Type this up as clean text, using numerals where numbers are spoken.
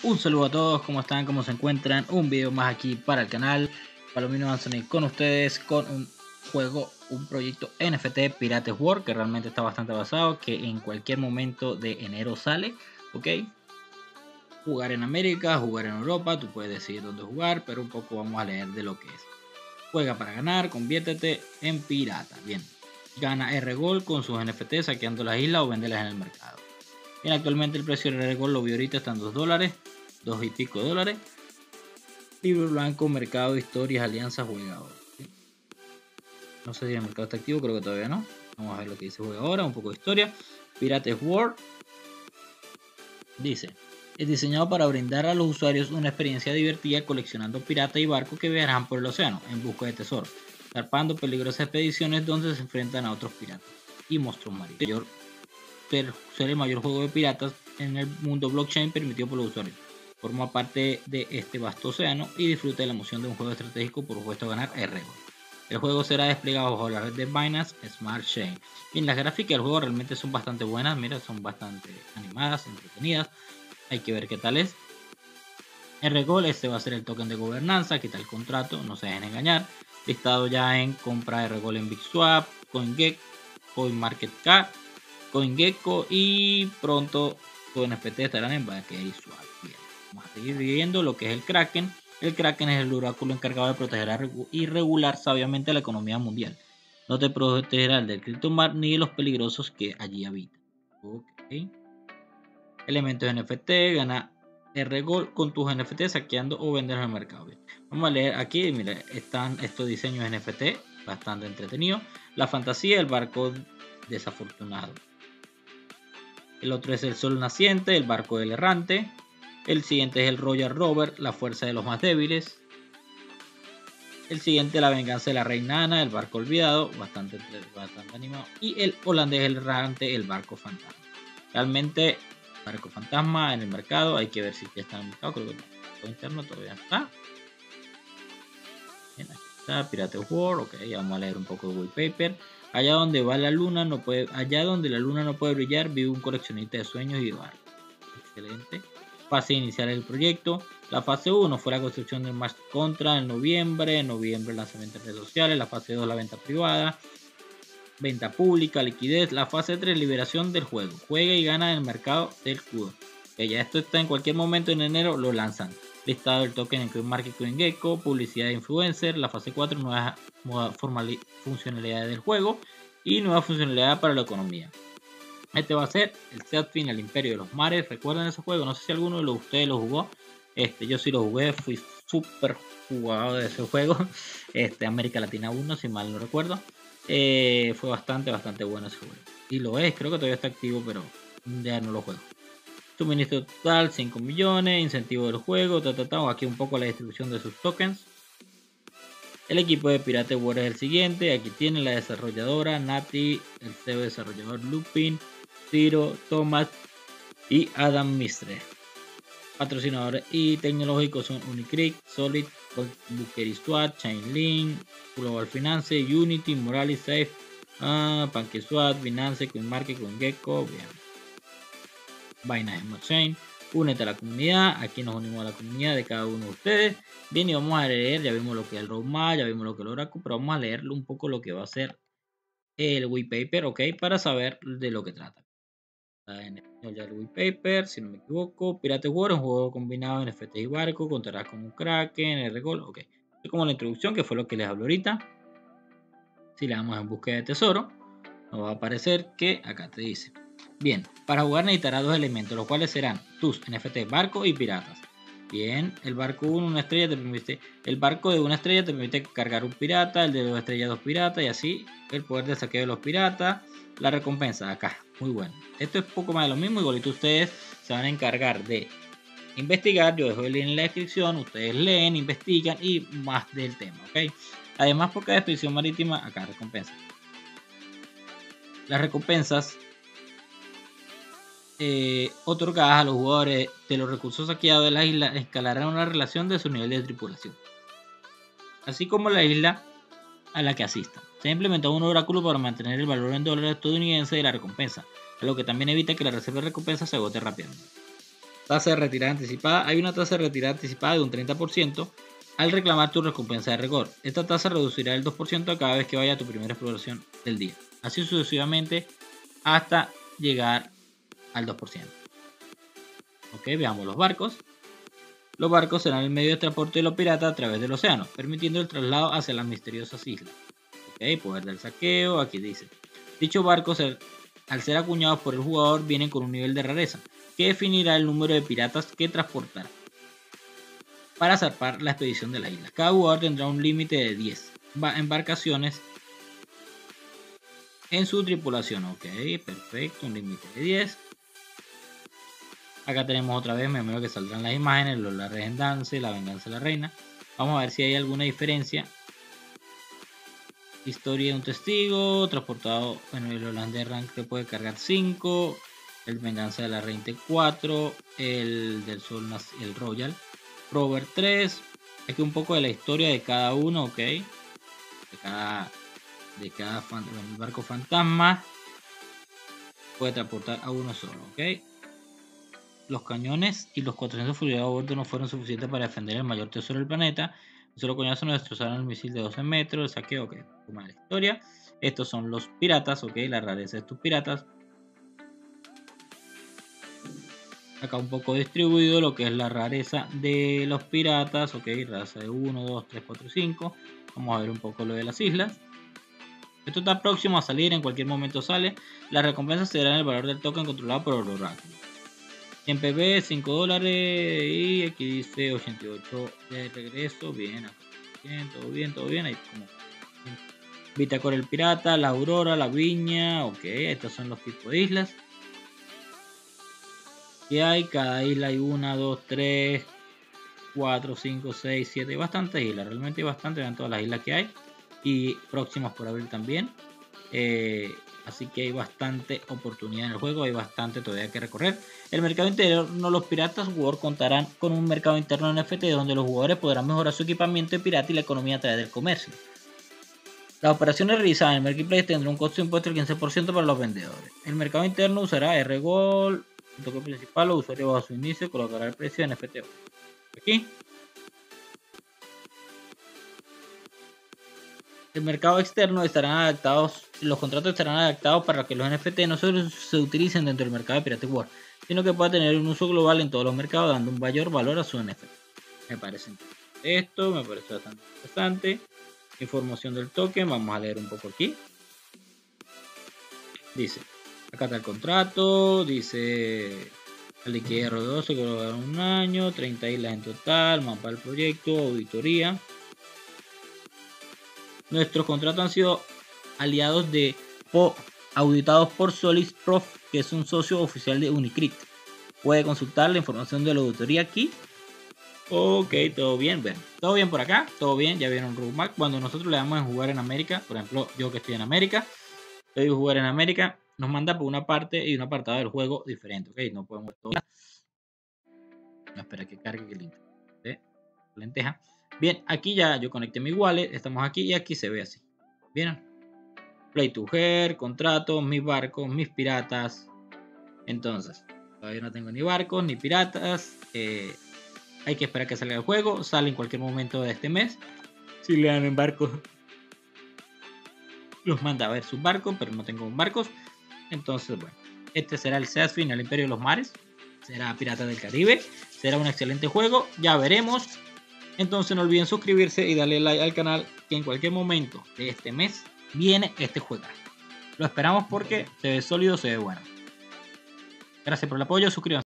Un saludo a todos, ¿cómo están? ¿Cómo se encuentran? Un video más aquí para el canal. Palomino Anthony con ustedes con un juego, un proyecto NFT Pirates World que realmente está bastante basado, que en cualquier momento de enero sale, ¿ok? Jugar en América, jugar en Europa, tú puedes decidir dónde jugar, pero un poco vamos a leer de lo que es. Juega para ganar, conviértete en pirata. Bien, gana R-Gold con sus NFT saqueando las islas o venderlas en el mercado. Bien, actualmente el precio del R-Gold lo vi ahorita está en $2, 2 y pico dólares. Libro blanco, mercado, historias, alianzas, jugador. ¿Sí? No sé si el mercado está activo, creo que todavía no. Vamos a ver lo que dice jugadora, un poco de historia. Pirates World dice: es diseñado para brindar a los usuarios una experiencia divertida coleccionando piratas y barcos que viajarán por el océano en busca de tesoros, zarpando peligrosas expediciones donde se enfrentan a otros piratas y monstruos marinos. Ser el mayor juego de piratas en el mundo blockchain permitido por los usuarios. Forma parte de este vasto océano y disfruta de la emoción de un juego estratégico por supuesto ganar R. El juego será desplegado bajo la red de Binance Smart Chain. Bien, las gráficas del juego realmente son bastante buenas, mira, son bastante animadas, entretenidas. Hay que ver qué tal es. R-Gold, este va a ser el token de gobernanza, aquí está el contrato, no se dejen engañar. Listado ya en compra de R-Gold en BitSwap, CoinGecko, CoinMarketCap, CoinGecko y pronto tus NFT estarán en BankSwap. Bien, vamos a seguir viendo lo que es el Kraken. El Kraken es el oráculo encargado de proteger y regular sabiamente la economía mundial. No te protegerá del criptomar ni de los peligrosos que allí habitan. Okay. Elementos NFT, gana R-Gold con tus NFT saqueando o venderlos en el mercado. Bien. Vamos a leer aquí, mira, están estos diseños NFT, bastante entretenidos. La fantasía, el barco desafortunado. El otro es el sol naciente, el barco del errante. El siguiente es el Royal Rover, la fuerza de los más débiles. El siguiente, la venganza de la reina Ana, el barco olvidado, bastante animado. Y el holandés, el errante, el barco fantasma. Realmente, barco fantasma en el mercado, hay que ver si ya está en el mercado. Creo que no, interno todavía está. Bien, aquí está, Pirates World, ok, vamos a leer un poco de wallpaper. Allá donde va la luna no puede, allá donde la luna no puede brillar, vive un coleccionista de sueños y de barcos. Excelente. Fase inicial del proyecto. La fase 1 fue la construcción del Smart Contract en noviembre. En noviembre el lanzamiento en redes sociales. La fase 2 la venta privada. Venta pública, liquidez. La fase 3 liberación del juego. Juega y gana en el mercado del CUDO. Que ya esto está en cualquier momento en enero, lo lanzan. Listado del token en CoinMarket, CoinGecko, publicidad de influencer. La fase 4 nuevas funcionalidades del juego y nueva funcionalidad para la economía. Este va a ser el set fin al Imperio de los Mares. ¿Recuerdan ese juego? No sé si alguno de ustedes lo jugó. Yo sí lo jugué, fui súper jugador de ese juego. América Latina 1, si mal no recuerdo. Fue bastante bueno ese juego. Y lo es, creo que todavía está activo, pero ya no lo juego. Suministro total, 5 millones. Incentivo del juego. Aquí un poco la distribución de sus tokens. El equipo de Pirates World es el siguiente. Aquí tiene la desarrolladora Nati, el CEO desarrollador Lupin, Ciro, Thomas y Adam Mistre. Patrocinadores y tecnológicos son Unicredit, Solid, Booker Swat, Chainlink, Global Finance, Unity, Morales Safe, PancakeSwap, Binance, CoinMarket, CoinGecko, bien. Binance Smart Chain. Únete a la comunidad, aquí nos unimos a la comunidad de cada uno de ustedes. Bien, y vamos a leer, ya vimos lo que es el roadmap, ya vimos lo que es el oráculo, pero vamos a leerle un poco lo que va a ser el white paper, ok, para saber de lo que trata. En español ya el white paper, si no me equivoco. Pirates World es un juego combinado en NFT y barco, contarás con un Kraken, R-Gold, ok. Es como la introducción, que fue lo que les hablo ahorita. Si le damos en búsqueda de tesoro, nos va a aparecer que acá te dice: bien, para jugar necesitarás dos elementos, los cuales serán tus NFT, barco y piratas. Bien, el barco 1, una estrella te permite, el barco de una estrella te permite cargar un pirata, el de 2 estrellas 2 piratas y así el poder de saqueo de los piratas. La recompensa acá, muy bueno. Esto es poco más de lo mismo, igualito ustedes se van a encargar de investigar. Yo dejo el link en la descripción, ustedes leen, investigan y más del tema, ok. Además, por cada expedición marítima, acá recompensa. Las recompensas otorgadas a los jugadores de los recursos saqueados de la isla escalarán una relación de su nivel de tripulación, así como la isla a la que asistan. Se ha implementado un oráculo para mantener el valor en dólares estadounidense de la recompensa, a lo que también evita que la reserva de recompensa se agote rápidamente. Tasa de retirada anticipada. Hay una tasa de retirada anticipada de un 30% al reclamar tu recompensa de rigor. Esta tasa reducirá el 2% cada vez que vaya a tu primera exploración del día. Así sucesivamente hasta llegar al 2%. Ok, veamos los barcos. Los barcos serán el medio de transporte de los piratas a través del océano, permitiendo el traslado hacia las misteriosas islas. Ok, poder del saqueo, aquí dice. Dichos barcos, al ser acuñados por el jugador, vienen con un nivel de rareza, que definirá el número de piratas que transportará para zarpar la expedición de la isla. Cada jugador tendrá un límite de 10 embarcaciones en su tripulación. Ok, perfecto, un límite de 10. Acá tenemos otra vez, me imagino que saldrán las imágenes, la regendancia, la venganza de la reina. Vamos a ver si hay alguna diferencia. Historia de un testigo, transportado, bueno, el holandés rank que puede cargar 5, el venganza de la reina 4, el del sol, el royal, Robert 3. Aquí un poco de la historia de cada uno, ok. De cada el barco fantasma puede transportar a uno solo, ok. Los cañones y los 400 fusilados a bordo no fueron suficientes para defender el mayor tesoro del planeta. Un solo coñazo nos destrozaron el misil de 12 metros, el saqueo, ok, como la historia. Estos son los piratas, ok, la rareza de estos piratas. Acá un poco distribuido lo que es la rareza de los piratas, ok, raza de 1, 2, 3, 4, 5. Vamos a ver un poco lo de las islas. Esto está próximo a salir, en cualquier momento sale. Las recompensas serán el valor del token controlado por el oráculo. En PB $5 y aquí dice 88 de regreso. Bien, todo bien. Ahí como Bitácora el pirata, la aurora, la viña. Ok, estos son los tipos de islas. Y hay, cada isla hay 1, 2, 3, 4, 5, 6, 7. Hay bastantes islas, realmente hay bastantes, vean todas las islas que hay. Y próximas por abrir también. Así que hay bastante oportunidad en el juego, hay bastante todavía que recorrer. El mercado interno, los piratas War contarán con un mercado interno NFT donde los jugadores podrán mejorar su equipamiento de pirata y la economía a través del comercio. Las operaciones realizadas en el Marketplace tendrán un costo de impuesto del 15% para los vendedores. El mercado interno usará RGold, el toque principal, los usuarios bajo su índice colocará el precio de NFT. Aquí. El mercado externo estarán adaptados, los contratos estarán adaptados para que los NFT no solo se utilicen dentro del mercado de Pirate War, sino que pueda tener un uso global en todos los mercados, dando un mayor valor a su NFT. Me parece interesante esto, me parece bastante interesante. Información del token, vamos a leer un poco aquí. Dice, acá está el contrato, dice la liquidez R2 se colocará un año, 30 islas en total, mapa del proyecto, auditoría. Nuestros contratos han sido aliados auditados por Solis Prof, que es un socio oficial de Unicrypt. Puede consultar la información de la auditoría aquí. Ok, todo bien. Bueno, todo bien por acá, todo bien. Ya vieron roadmap. Cuando nosotros le damos en jugar en América, por ejemplo, yo que estoy en América, le doy jugar en América, nos manda por una parte y un apartado del juego diferente. Ok, no podemos ver todo. No, espera que cargue el link. Lenteja. Bien, aquí ya yo conecté mi wallet, estamos aquí y aquí se ve así. ¿Vieron? Play to Her, contratos, mis barcos, mis piratas. Entonces, todavía no tengo ni barcos ni piratas. Hay que esperar que salga el juego. Sale en cualquier momento de este mes. Si le dan en barcos, los manda a ver sus barcos, pero no tengo barcos. Entonces, bueno, este será el Sea Final Imperio de los Mares. Será Piratas del Caribe. Será un excelente juego. Ya veremos. Entonces no olviden suscribirse y darle like al canal, que en cualquier momento de este mes viene este juego. Lo esperamos porque se ve sólido, se ve bueno. Gracias por el apoyo, suscríbanse.